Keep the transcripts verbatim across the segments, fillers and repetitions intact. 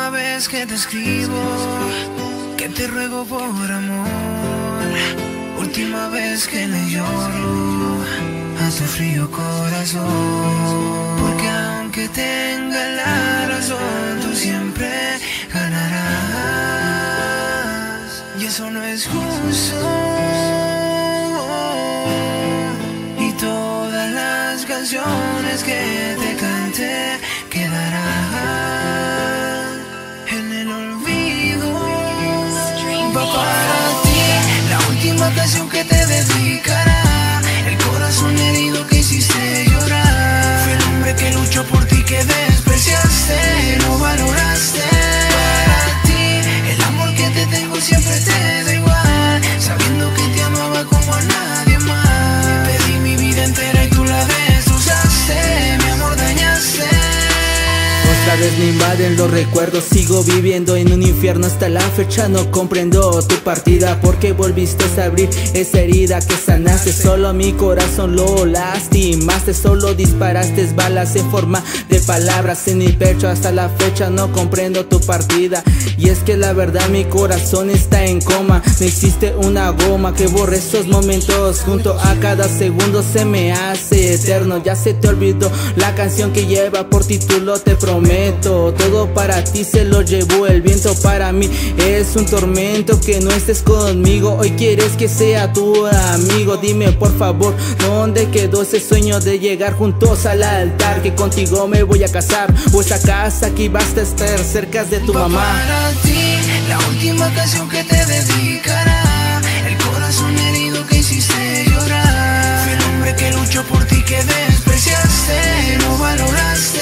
última vez que te escribo, que te ruego por amor. Última vez que le lloro a tu frío corazón. Porque aunque tenga la razón, tú siempre ganarás. Y eso no es justo. Y todas las canciones que te canté quedarán en el olvido. Va para ti la última canción que te dedicará. El corazón herido que hiciste llorar. Fui el hombre que luchó por ti, que despreciaste, no valoraste. Para ti el amor que te tengo siempre te da igual, sabiendo que te amaba como a nadie más. Pedí mi vida entera y tú la destrozaste, mi amor dañaste. Otra vez me invaden los recuerdos, sigo viviendo en un infierno hasta la fecha. No comprendo tu partida, porque volviste a abrir esa herida que sanaste. Solo mi corazón lo lastimaste, solo disparaste balas en forma de palabras en mi pecho. Hasta la fecha no comprendo tu partida, y es que la verdad mi corazón está en coma. No existe una goma que borre esos momentos, junto a cada segundo se me hace eterno. Ya se te olvidó la canción que lleva por título Te Prometo. Todo para ti se lo llevó el viento, para mí es un tormento que no estés conmigo. Hoy quieres que sea tu amigo, dime por favor dónde quedó ese sueño de llegar juntos al altar, que contigo me voy a casar, o esa casa que vas a estar cerca de tu mamá. Para ti la última canción que te dedicará. El corazón herido que hiciste llorar. Fui el hombre que luchó por ti, que despreciaste, no valoraste.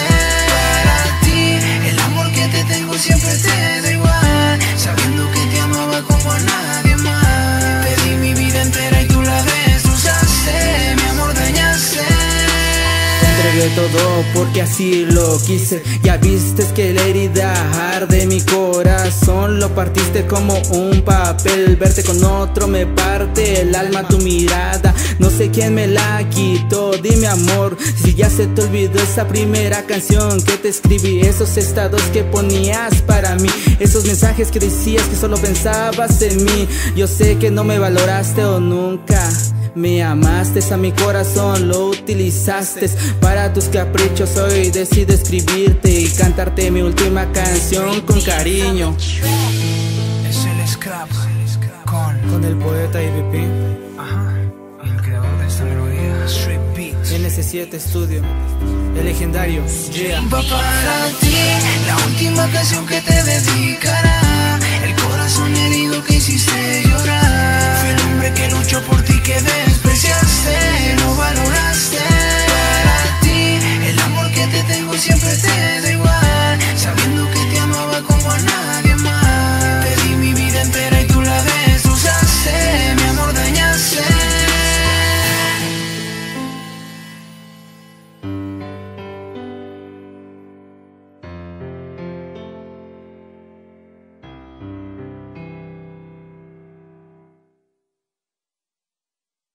Siempre te da igual, sabiendo que te amaba como a nadie más. Pedí mi vida entera y tú la destrozaste, mi amor dañaste. Entregué todo porque así lo quise. Ya viste que la herida arde mi corazón, lo partiste como un papel. Verte con otro me parte el alma, tu mirada, no sé quién me la quitó. Dime amor, si ya se te olvidó esa primera canción que te escribí, esos estados que ponías para mí, esos mensajes que decías que solo pensabas en mí. Yo sé que no me valoraste o nunca me amaste, a mi corazón lo utilizaste para tus caprichos. Hoy decido escribirte y cantarte mi última canción con cariño. Es el Scrap con, con el poeta I V P. Ajá. Y el creador de esta melodía, Street Beats. N S siete Studio, el legendario Yeah. Va para ti la última canción que te dedicará. El corazón herido que hiciste